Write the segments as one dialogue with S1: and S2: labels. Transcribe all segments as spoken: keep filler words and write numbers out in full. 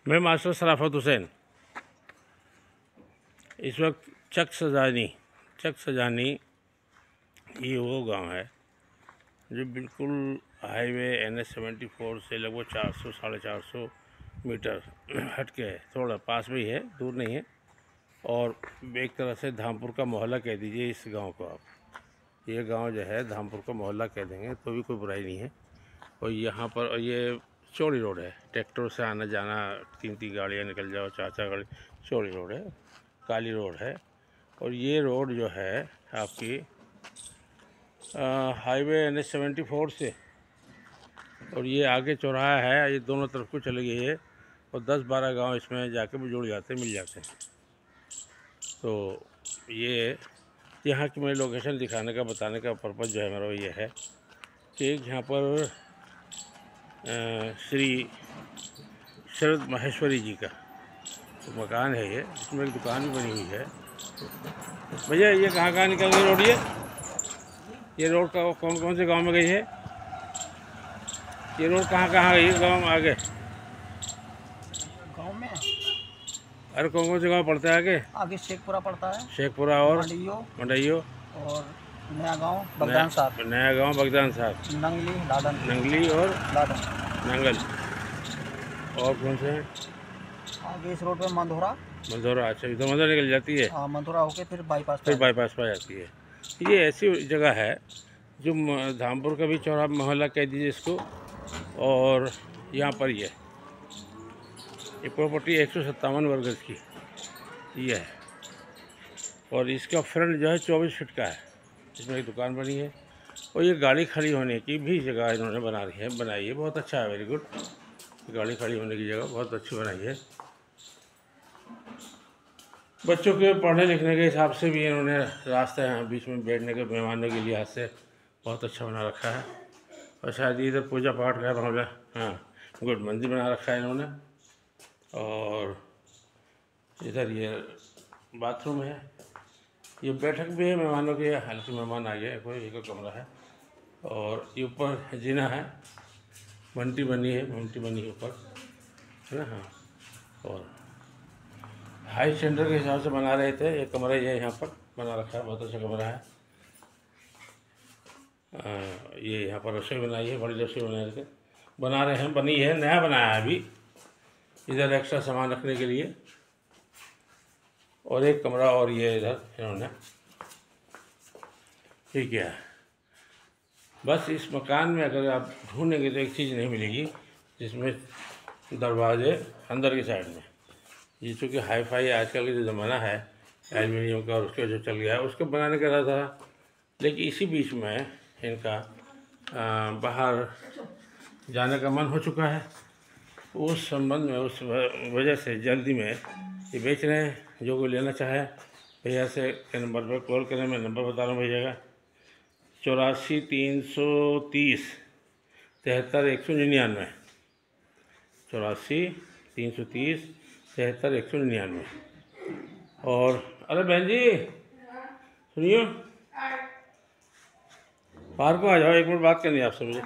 S1: मैं मास्टर शराफत हुसैन इस वक्त चक सजानी चक सजानी ये वो गांव है जो बिल्कुल highway N H seventy four से लगभग चार सौ साढ़े चार सौ मीटर हट के है, थोड़ा पास में ही है, दूर नहीं है। और एक तरह से धामपुर का मोहल्ला कह दीजिए इस गांव को आप। ये गांव जो है धामपुर का मोहल्ला कह देंगे तो भी कोई बुराई नहीं है। और यहाँ पर ये चौड़ी रोड है, ट्रैक्टर से आना जाना, तीन तीन गाड़ियाँ निकल जाओ, चार चार गाड़ी, चौड़ी रोड है, काली रोड है। और ये रोड जो है आपकी highway N H seventy four से, और ये आगे चौराहा है, ये दोनों तरफ को चली गई है। और दस बारह गांव इसमें जाके भी जुड़ जाते मिल जाते हैं। तो ये यहाँ की मेरी लोकेशन दिखाने का बताने का पर्पज़ जो है मेरा ये है कि यहाँ पर श्री शरद माहेश्वरी जी का तो मकान है ये, इसमें एक दुकान भी बनी हुई है। भैया ये कहाँ कहाँ निकल गई रोड? ये ये रोड का कौन कौन से गांव में गई है? ये रोड कहाँ कहाँ गई है गाँव में आगे?
S2: गांव में
S1: अरे कौन कौन से गांव पड़ता है आगे?
S2: आगे शेखपुरा पड़ता है,
S1: शेखपुरा और
S2: मंडइयो
S1: मंडइयो
S2: और नया गांव बगदान साहब,
S1: नया गांव बगदान साहब,
S2: नंगली लाडन,
S1: नंगली और
S2: लाडन,
S1: नंगल। और कौन से हैं?
S2: आगे इस रोड पे मंदोरा
S1: मंदोरा। अच्छा, इधर मंदोरा निकल जाती है,
S2: हाँ मंदोरा होके फिर बाईपास
S1: फिर बाईपास पर जाती है। ये ऐसी जगह है जो धामपुर का भी चौराहा मोहल्ला कह दीजिए इसको। और यहाँ पर ये ये प्रॉपर्टी एक सौ सत्तावन वर्ग गज की ये है। और इसका फ्रंट जो है चौबीस फीट का है, इसमें एक दुकान बनी है। और ये गाड़ी खड़ी होने की भी जगह इन्होंने बना रही है बनाई है, बहुत अच्छा है, वेरी गुड। गाड़ी खड़ी होने की जगह बहुत अच्छी बनाई है। बच्चों के पढ़ने लिखने के हिसाब से भी इन्होंने रास्ता यहाँ बीच में बैठने के मेहमानों के लिहाज से बहुत अच्छा बना रखा है। और शायद इधर पूजा पाठ का मामला, हाँ गुड, मंदिर बना रखा है इन्होंने। और इधर ये बाथरूम है, ये बैठक भी है मेहमानों के, हल्के मेहमान आ गए, कोई एक कमरा है। और ये ऊपर जीना है, घंटी बनी है, घंटी बनी है ऊपर, है ना। हाँ, और हाई स्टैंडर्ड के हिसाब से बना रहे थे। एक कमरा ये यहाँ पर बना रखा है, बहुत अच्छा कमरा है। आ, ये यहाँ पर रसोई बनाई है, बड़ी रसोई बना रहे थे, बना रहे हैं, बनी है, नया बनाया है अभी। इधर एक्स्ट्रा सामान रखने के लिए और एक कमरा और ये इधर इन्होंने ठीक है। बस इस मकान में अगर आप ढूंढेंगे तो एक चीज़ नहीं मिलेगी जिसमें दरवाजे अंदर की साइड में, ये चूँकि हाई फाई आजकल का जो ज़माना है एल्युमिनियम का और उसका जो चल गया है उसको बनाने का रहा था। लेकिन इसी बीच में इनका आ, बाहर जाने का मन हो चुका है। उस संबंध में, उस वजह से जल्दी में ये बेच रहे हैं। जो कोई लेना चाहे भैया से के नंबर पर कॉल करें, मैं नंबर बता रहा हूँ भैया का, चौरासी तीन सौ तीस तिहत्तर एक सौ निन्यानवे, चौरासी तीन सौ तीस तिहत्तर एक सौ निन्यानवे। और अरे बहन जी सुनियो, बाहर को आ जाओ, एक मिनट बात करनी है आपसे मुझे।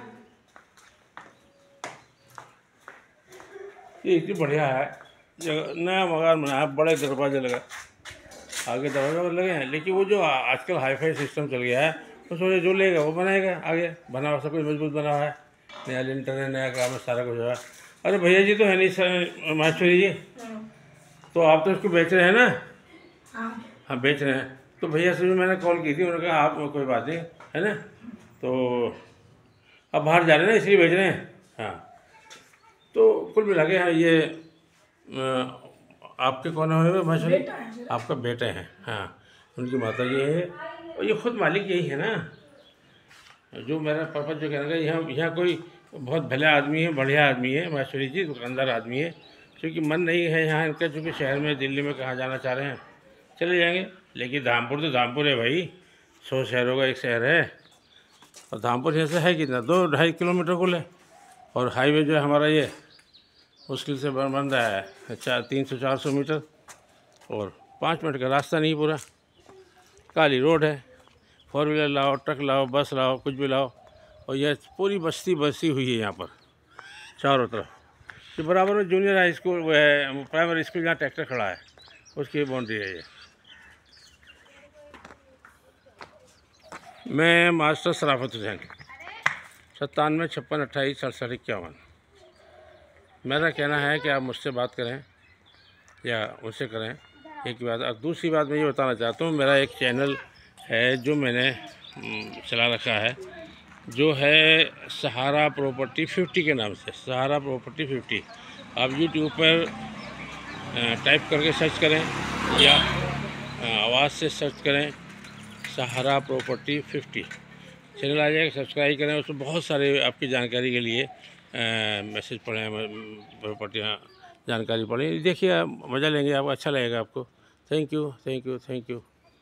S1: ये इतनी बढ़िया है जगह, नया मकान बनाया, बड़े दरवाजे लगा, आगे दरवाजे लगे हैं। लेकिन वो जो आजकल हाई फाई सिस्टम चल गया है, तो सोचे जो लेगा वो बनाएगा, आगे बना हुआ सब कुछ मजबूत बना हुआ है, नया लिंटर है, नया काम है, सारा कुछ है। अरे भैया जी तो है नहीं सर माहेश्वरी जी, तो आप तो इसको बेच रहे हैं ना? हाँ बेच रहे हैं। तो भैया से भी मैंने कॉल की थी, उन्होंने कहा आप कोई बात नहीं है ना, तो अब बाहर जा रहे हैं ना इसलिए बेच रहे हैं। हाँ, तो कुल मिला के हाँ ये आपके कौन है माहेश्वरी? आपका बेटा है, हाँ उनकी माता जी है। और ये खुद मालिक यही है ना। जो मेरा पर्पज जो कहने का, यहाँ यहाँ कोई बहुत भले आदमी है, बढ़िया आदमी है माहेश्वरी जी, दुकानदार आदमी है। क्योंकि मन नहीं है यहाँ इनका, चूँकि शहर में दिल्ली में कहाँ जाना चाह रहे हैं चले जाएंगे। लेकिन धामपुर तो धामपुर है भाई, सौ शहरों का एक शहर है। और धामपुर यहाँ से है कितना, दो ढाई किलोमीटर कुल है। और हाईवे जो है हमारा ये मुश्किल से बन बन रहा है चार तीन सौ चार सौ मीटर, और पाँच मिनट का रास्ता नहीं पूरा। काली रोड है, फोर व्हीलर लाओ, ट्रक लाओ, बस लाओ, कुछ भी लाओ। और यह पूरी बस्ती बसी हुई है यहाँ पर चारों तरफ। कि बराबर में जूनियर हाई स्कूल वो है प्राइमरी स्कूल जहाँ ट्रैक्टर खड़ा है उसकी बाउंड्री है ये। मैं मास्टर सराफत हुसैन, सत्तानवे छप्पन अट्ठाईस सड़सठ इक्यावन। मेरा कहना है कि आप मुझसे बात करें या उनसे करें, एक बात। और दूसरी बात मैं ये बताना चाहता हूँ, मेरा एक चैनल है जो मैंने चला रखा है, जो है सहारा प्रॉपर्टी फिफ्टी के नाम से, सहारा प्रॉपर्टी फिफ्टी। आप यूट्यूब पर टाइप करके सर्च करें या आवाज़ से सर्च करें, सहारा प्रॉपर्टी फिफ्टी चैनल आ जाएगा, सब्सक्राइब करें। उसमें बहुत सारे आपकी जानकारी के लिए मैसेज पढ़ें, प्रॉपर्टी जानकारी पढ़ें, देखिए, मज़ा लेंगे, आपको अच्छा लगेगा आपको। Thank you, thank you, thank you.